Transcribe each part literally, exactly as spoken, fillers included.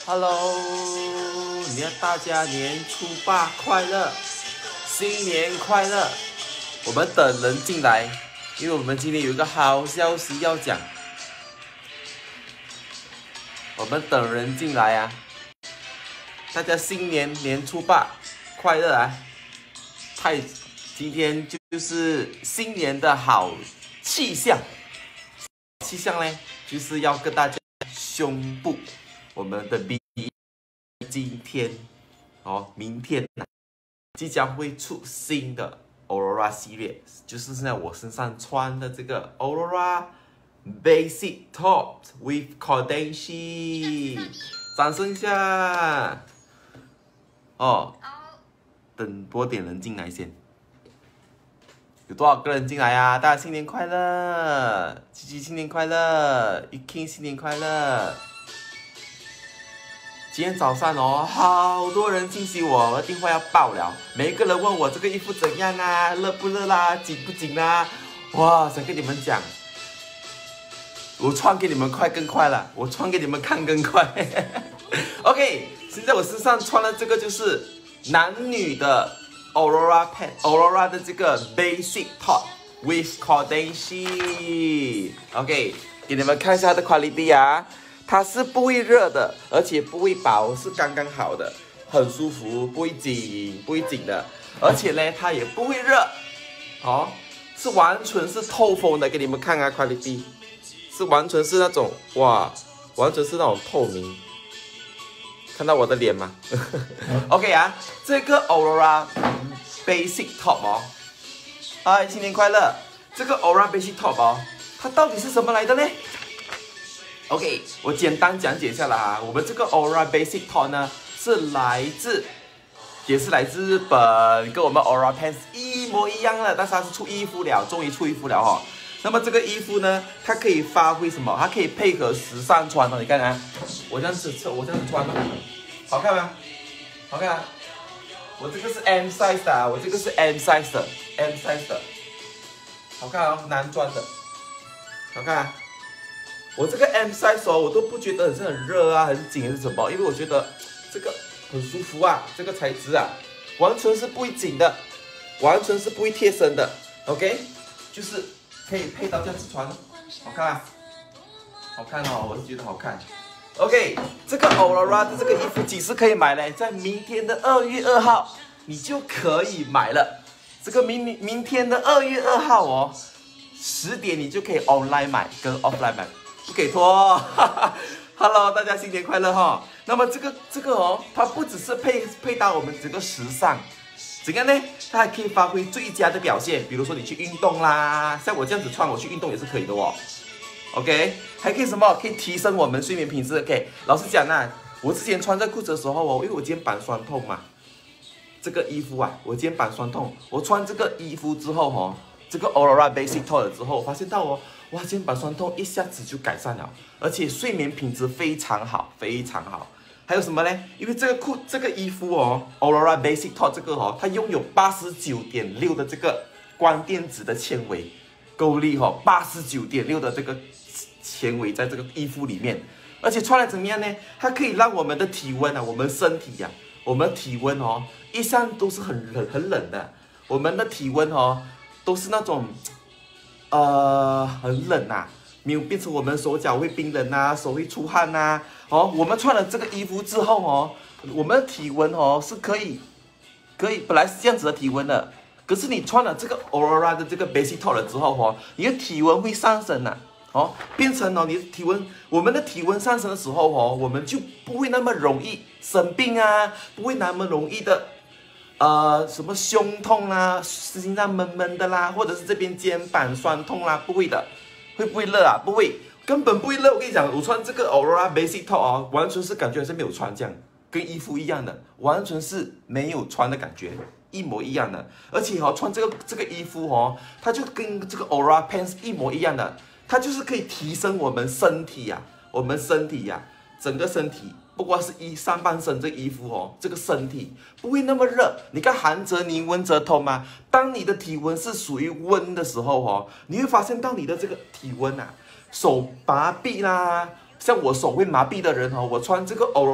Hello， 你要大家年初八快乐，新年快乐！我们等人进来，因为我们今天有一个好消息要讲。我们等人进来啊！大家新年年初八快乐啊！太，今天就是新年的好气象。气象呢，就是要跟大家宣布我们的 B 今天哦，明天即将会出新的 Aulora 系列，就是现在我身上穿的这个 Aulora Basic Top with Kodenshi， 掌声一下哦！等多点人进来先。有多少个人进来啊？大家新年快乐！吉吉新年快乐！玉 King 新年快乐！今天早上哦，好多人信息我，我的电话要爆了。每一个人问我这个衣服怎样啊，热不热啦，紧不紧啦？哇，想跟你们讲，我穿给你们快更快了，我穿给你们看更快。OK， 现在我身上穿的这个就是男女的 Aulora pant Aulora 的这个 Basic Top with Kodenshi。OK， 给你们看一下它的 quality 啊。它是不会热的，而且不会薄，是刚刚好的，很舒服，不会紧，不会紧的。而且呢，它也不会热，哦，是完全是透风的，给你们看啊 ，quality 是完全是那种哇，完全是那种透明。看到我的脸吗？OK 啊，这个 Aulora Basic Top 哦，嗨，新年快乐！这个 Aulora Basic Top 哦，它到底是什么来的呢？OK， 我简单讲解一下啦哈，我们这个 Aulora Basic Top 呢是来自，也是来自日本，跟我们 Aulora Pants 一模一样的，但是它是出衣服了，终于出衣服了哈。那么这个衣服呢，它可以发挥什么？它可以配合时尚穿哦，你看啊，我这样子我这样子穿哦，好看吗？好看啊！我这个是 M size 的、啊，我这个是 M size 的 ，M size 的，好看哦，男装的，好看啊！我这个 M size 哦，我都不觉得很是很热啊，很紧还是什么，因为我觉得这个很舒服啊，这个材质啊，完全是不会紧的，完全是不会贴身的 ，OK， 就是可以配到这样子穿，好看啊，好看哦，我是觉得好看。OK， 这个 Aulora 的这个衣服几时可以买呢？在明天的二月二号，你就可以买了。这个明明天的二月二号哦，十点你就可以 online 买跟 offline 买。不给拖 ，Hello， 大家新年快乐哈！那么这个这个哦，它不只是配配搭我们整个时尚，怎样呢？它还可以发挥最佳的表现，比如说你去运动啦，像我这样子穿，我去运动也是可以的哦。OK， 还可以什么？可以提升我们睡眠品质。OK， 老实讲啊，我之前穿这裤子的时候哦，因为我肩膀酸痛嘛，这个衣服啊，我肩膀酸痛，我穿这个衣服之后哦，这个 Aulora Basic Top 之后，我发现到哦。哇，肩膀酸痛一下子就改善了，而且睡眠品质非常好，非常好。还有什么呢？因为这个裤、这个衣服哦 ，Aulora Basic Top 这个哦，它拥有 八十九点六 的这个光电子的纤维，够力哦 ，八十九点六 的这个纤维在这个衣服里面，而且穿来怎么样呢？它可以让我们的体温啊，我们身体呀、啊，我们体温哦，一向都是很冷很冷的，我们的体温哦，都是那种。呃，很冷啊，没有变成我们手脚会冰冷啊，手会出汗啊。哦，我们穿了这个衣服之后哦，我们的体温哦是可以，可以本来是这样子的体温的，可是你穿了这个 Aulora 的这个 Basic Top 了之后哦，你的体温会上升啊，哦，变成哦你的体温，我们的体温上升的时候哦，我们就不会那么容易生病啊，不会那么容易的。呃，什么胸痛啦，心脏闷闷的啦，或者是这边肩膀酸痛啦，不会的，会不会热啊？不会，根本不会热。我跟你讲，我穿这个 Aulora Basic Top 哦，完全是感觉还是没有穿这样，跟衣服一样的，完全是没有穿的感觉，一模一样的。而且哦，穿这个这个衣服哦，它就跟这个 Aulora Pants 一模一样的，它就是可以提升我们身体呀、啊，我们身体呀、啊，整个身体。不光是衣上半身这衣服哦，这个身体不会那么热。你看寒则凝，温则通嘛。当你的体温是属于温的时候哦，你会发现到你的这个体温啊，手麻痹啦，像我手会麻痹的人哦，我穿这个 Aulora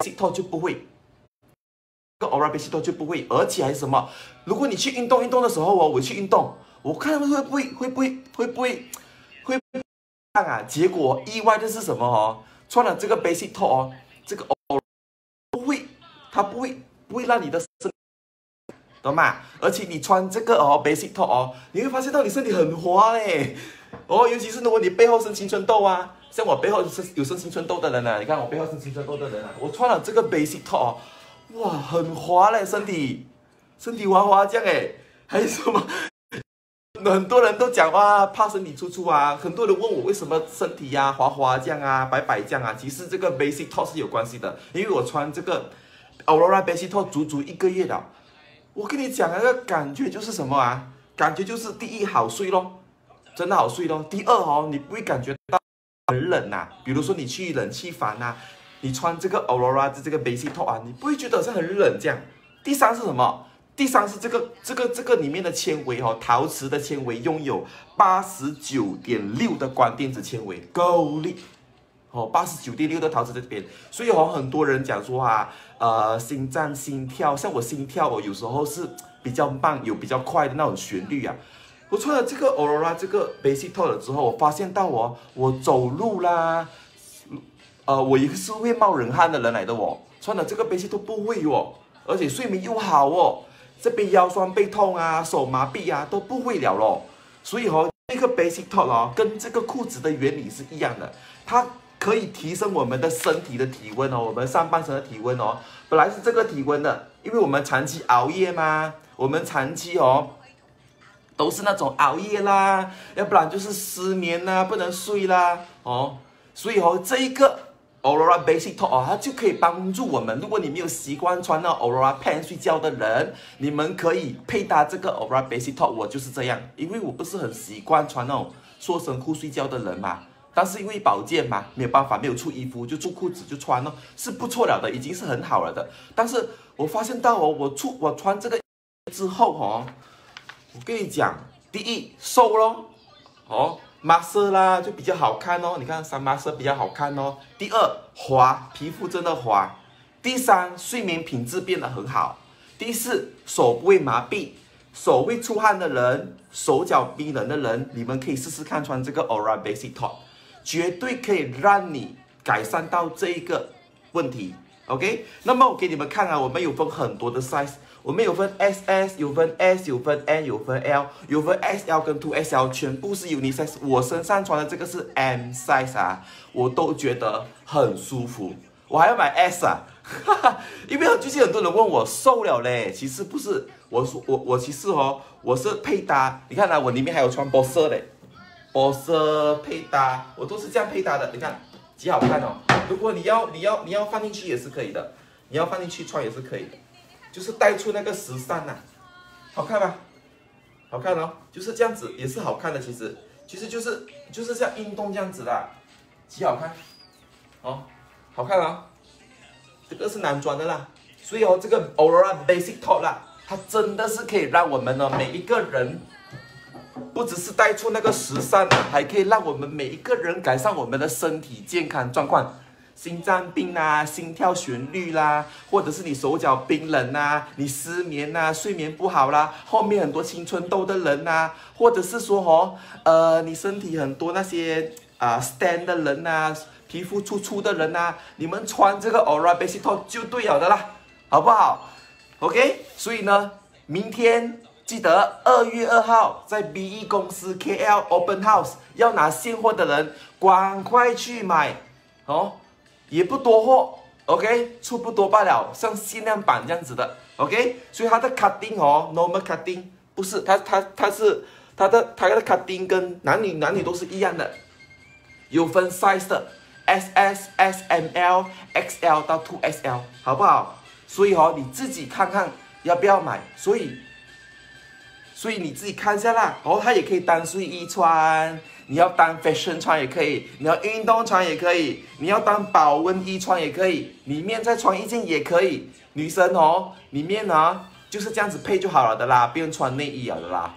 basic top 就不会，这个 Aulora basic top 就不会，而且还是什么？如果你去运动运动的时候哦，我去运动，我看他们会不会会不会会不会会不会啊？结果意外的是什么哦？穿了这个 basic top 哦，这个 Aulora 不会，它不会不会让你的身体，懂吗？而且你穿这个哦 basic top 哦，你会发现到你身体很滑嘞。哦，尤其是如果你背后生青春痘啊，像我背后是有生青春痘的人啊，你看我背后生青春痘的人啊，我穿了这个 basic top 哦，哇，很滑嘞，身体，身体滑滑这样哎，还有什么？很多人都讲哇，怕身体粗粗啊，很多人问我为什么身体呀、啊、滑滑这样啊，白白这样啊，其实这个 basic top 是有关系的，因为我穿这个 Aulora basic top 足足一个月了，我跟你讲那个感觉就是什么啊？感觉就是第一好睡咯。真的好睡咯。第二哦，你不会感觉到很冷呐、啊。比如说你去冷气房呐、啊，你穿这个 Aulora 的这个 basic top 啊，你不会觉得好像很冷这样。第三是什么？第三是这个这个这个里面的纤维哦，陶瓷的纤维拥有八十九点六的光电子纤维，够力哦，八十九点六的陶瓷在这边。所以哦，很多人讲说啊，呃，心脏心跳，像我心跳哦，有时候是比较慢，有比较快的那种旋律啊。我穿了这个 Aulora 这个 basic top 了之后，我发现到哦，我走路啦，呃，我也是会冒冷汗的人来的哦。穿了这个 basic top 不会哦，而且睡眠又好哦，这边腰酸背痛啊、手麻痹啊都不会了咯。所以哦，这个 basic top 哦，跟这个裤子的原理是一样的，它可以提升我们的身体的体温哦，我们上半身的体温哦，本来是这个体温的，因为我们长期熬夜嘛，我们长期哦。都是那种熬夜啦，要不然就是失眠啦，不能睡啦，哦，所以哦，这一个 Aulora basic top 哦，它就可以帮助我们。如果你没有习惯穿那 Aulora pant 睡觉的人，你们可以配搭这个 Aulora basic top。我就是这样，因为我不是很习惯穿那种塑身裤睡觉的人嘛。但是因为保健嘛，没有办法，没有出衣服就出裤子就穿咯，是不错了的，已经是很好了的。但是我发现到哦，我出我穿这个之后哦。我跟你讲，第一瘦咯，哦 ，muscle 啦就比较好看哦，你看三 muscle 比较好看哦。第二滑，皮肤真的滑。第三睡眠品质变得很好。第四手不会麻痹，手会出汗的人，手脚冰冷的人，你们可以试试看穿这个 Aulora basic top， 绝对可以让你改善到这一个问题。OK， 那么我给你们看啊，我们有分很多的 size。我们有分 S S， 有分 S， 有分 M， 有分 L， 有分 S L 跟 two S L， 全部是 unisex。我身上穿的这个是 M size 啊，我都觉得很舒服。我还要买 S 啊，哈哈，因为最近很多人问我瘦了嘞，其实不是，我我我其实哦，我是配搭，你看啊，我里面还有穿波色嘞，波色配搭，我都是这样配搭的，你看极好看哦。如果你要你要你要放进去也是可以的，你要放进去穿也是可以的。就是带出那个时尚呐、啊，好看吧？好看哦，就是这样子，也是好看的。其实，其实就是就是像运动这样子的，极好看，哦，好看啊！这个是男装的啦，所以哦，这个 Aulora basic top 啦，它真的是可以让我们呢每一个人，不只是带出那个时尚，还可以让我们每一个人改善我们的身体健康状况。心脏病啦、心跳旋律啦，或者是你手脚冰冷啦、你失眠啦、睡眠不好啦，后面很多青春痘的人呐，或者是说哦，呃，你身体很多那些啊、呃、stand 的人呐，皮肤粗粗的人呐，你们穿这个 Aulora basic top 就对了的啦，好不好 ？OK， 所以呢，明天记得二月二号在 B E 公司 K L Open House 要拿现货的人，赶快去买哦。也不多货 ，OK， 出不多罢了，像限量版这样子的 ，OK， 所以它的 cutting 哦 ，normal cutting 不是，它它它是它的它的 cutting 跟男女男女都是一样的，有分 size 的 ，S S、S M L、X L 到 two S L， 好不好？所以哦，你自己看看要不要买，所以所以你自己看一下啦，然后它也可以当睡衣穿。你要当 fashion 穿也可以，你要运动穿也可以，你要当保温衣穿也可以，里面再穿一件也可以。女生哦，里面呢就是这样子配就好了的啦，不用穿内衣了的啦。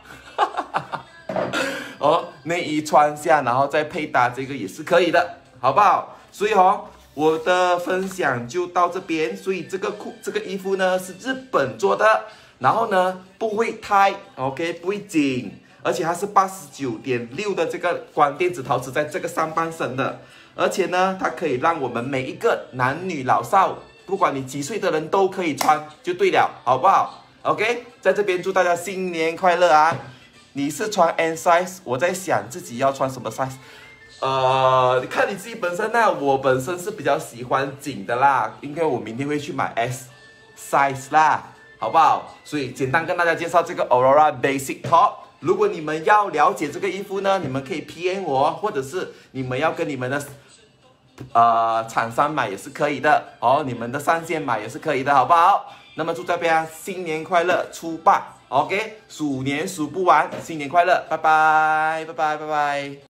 哦，内衣穿下，然后再配搭这个也是可以的，好不好？所以哦， 我的分享就到这边。所以这个裤这个衣服呢是日本做的，然后呢不会太 OK 不会紧，而且它是八十九点六的这个光电子陶瓷在这个上半身的，而且呢它可以让我们每一个男女老少，不管你几岁的人都可以穿，就对了，好不好 ？OK， 在这边祝大家新年快乐啊！你是穿 M size， 我在想自己要穿什么 size。呃，你看你自己本身呢，我本身是比较喜欢紧的啦，应该我明天会去买 S size 啦，好不好？所以简单跟大家介绍这个 Aulora Basic Top。如果你们要了解这个衣服呢，你们可以 P M 我，或者是你们要跟你们的呃厂商买也是可以的哦，你们的上线买也是可以的，好不好？那么祝大家新年快乐，初八 ，OK， 鼠年数不完，新年快乐，拜拜，拜拜，拜拜。